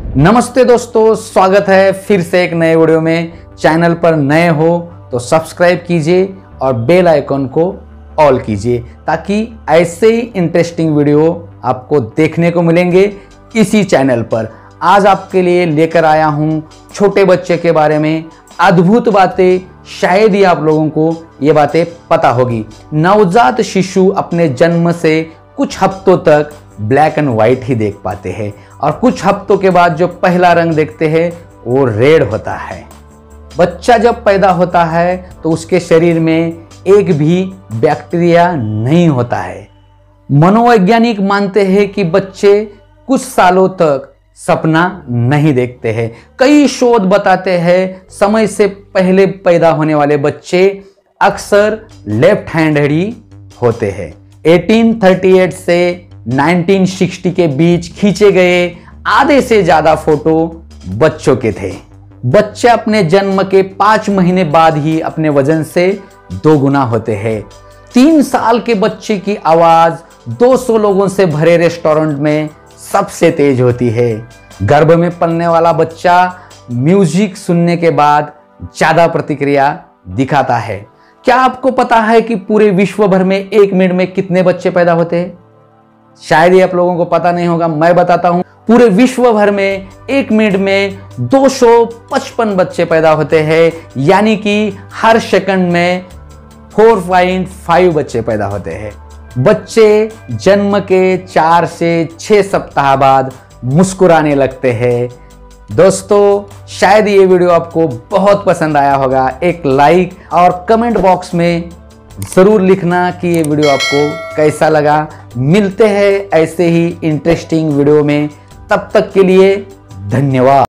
नमस्ते दोस्तों, स्वागत है फिर से एक नए वीडियो में। चैनल पर नए हो तो सब्सक्राइब कीजिए और बेल आइकन को ऑल कीजिए ताकि ऐसे ही इंटरेस्टिंग वीडियो आपको देखने को मिलेंगे इसी चैनल पर। आज आपके लिए लेकर आया हूं छोटे बच्चे के बारे में अद्भुत बातें। शायद ही आप लोगों को ये बातें पता होगी। नवजात शिशु अपने जन्म से कुछ हफ्तों तक ब्लैक एंड व्हाइट ही देख पाते हैं और कुछ हफ्तों के बाद जो पहला रंग देखते हैं वो रेड होता है। बच्चा जब पैदा होता है तो उसके शरीर में एक भी बैक्टीरिया नहीं होता है। मनोवैज्ञानिक मानते हैं कि बच्चे कुछ सालों तक सपना नहीं देखते हैं। कई शोध बताते हैं समय से पहले पैदा होने वाले बच्चे अक्सर लेफ्ट हैंडेड ही होते हैं। 1838 से 1960 के बीच खींचे गए आधे से ज्यादा फोटो बच्चों के थे। बच्चे अपने जन्म के 5 महीने बाद ही अपने वजन से 2 गुना होते हैं। 3 साल के बच्चे की आवाज 200 लोगों से भरे रेस्टोरेंट में सबसे तेज होती है। गर्भ में पलने वाला बच्चा म्यूजिक सुनने के बाद ज्यादा प्रतिक्रिया दिखाता है। क्या आपको पता है कि पूरे विश्व भर में 1 मिनट में कितने बच्चे पैदा होते हैं? शायद ये आप लोगों को पता नहीं होगा, मैं बताता हूं। पूरे विश्व भर में 1 मिनट में 255 बच्चे पैदा होते हैं, यानी कि हर सेकंड में 4.5 बच्चे पैदा होते हैं। बच्चे जन्म के 4 से 6 सप्ताह बाद मुस्कुराने लगते हैं। दोस्तों, शायद ये वीडियो आपको बहुत पसंद आया होगा। एक लाइक और कमेंट बॉक्स में जरूर लिखना कि ये वीडियो आपको कैसा लगा। मिलते हैं ऐसे ही इंटरेस्टिंग वीडियो में, तब तक के लिए धन्यवाद।